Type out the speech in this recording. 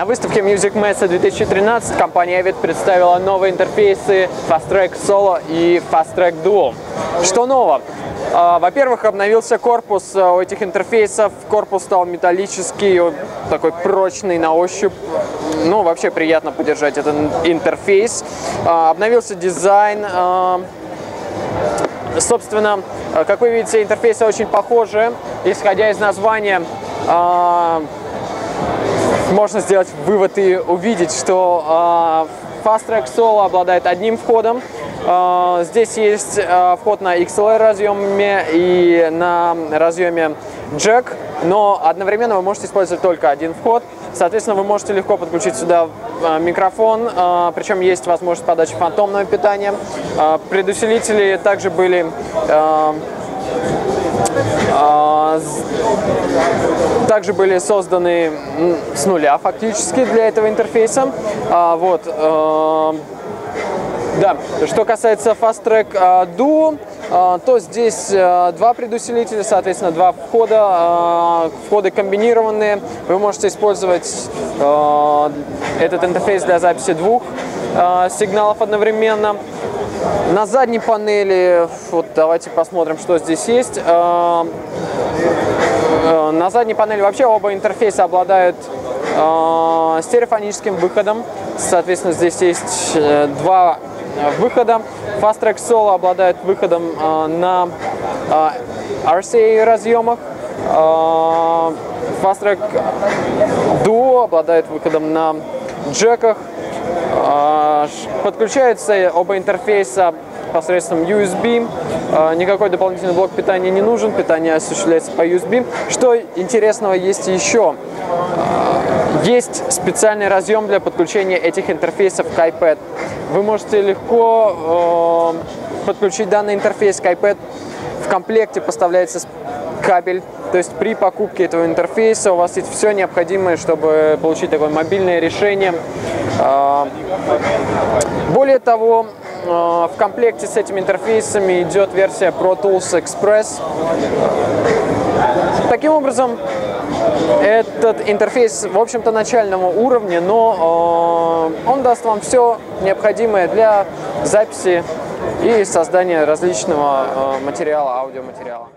На выставке Music Messe 2013 компания Avid представила новые интерфейсы Fastrack Solo и Fastrack Duo. Что нового? Во-первых, обновился корпус у этих интерфейсов. Корпус стал металлический, такой прочный на ощупь. Ну, вообще приятно подержать этот интерфейс. Обновился дизайн. Собственно, как вы видите, интерфейсы очень похожи. Исходя из названия, можно сделать вывод и увидеть, что Fastrack Solo обладает одним входом. Здесь есть вход на XLR разъеме и на разъеме Jack, но одновременно вы можете использовать только один вход. Соответственно, вы можете легко подключить сюда микрофон, причем есть возможность подачи фантомного питания. Предусилители также были созданы с нуля фактически для этого интерфейса. Да, что касается Fastrack Duo, то здесь два предусилителя, соответственно, два входа, входы комбинированные. Вы можете использовать этот интерфейс для записи двух сигналов одновременно. На задней панели, вот давайте посмотрим, что здесь есть. На задней панели вообще оба интерфейса обладают стереофоническим выходом. Соответственно, здесь есть два выхода. Fastrack Solo обладает выходом на RCA разъемах. Fastrack Duo обладает выходом на джеках. Подключаются оба интерфейса посредством USB. Никакой дополнительный блок питания не нужен, питание осуществляется по USB. Что интересного есть еще? Есть специальный разъем для подключения этих интерфейсов к iPad. Вы можете легко подключить данный интерфейс к iPad. В комплекте поставляется кабель. То есть при покупке этого интерфейса у вас есть все необходимое, чтобы получить такое мобильное решение. Более того, в комплекте с этими интерфейсами идет версия Pro Tools Express. Таким образом, этот интерфейс, в общем-то, начального уровня, но он даст вам все необходимое для записи и создания различного материала, аудиоматериала.